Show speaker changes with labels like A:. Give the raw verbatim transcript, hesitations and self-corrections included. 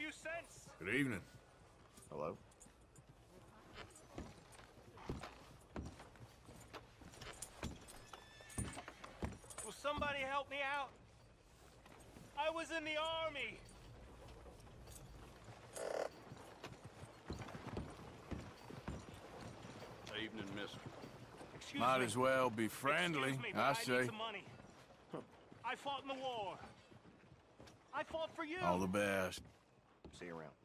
A: few cents.
B: Good evening.
C: Hello?
A: Will somebody help me out? I was in the army.
D: Evening, mister.
A: Excuse
B: Might
A: me.
B: as well be friendly,
A: Excuse me, but
B: I
A: I
B: say.
A: need some money. I fought in the war. I fought for you.
B: All the best.
C: See you around.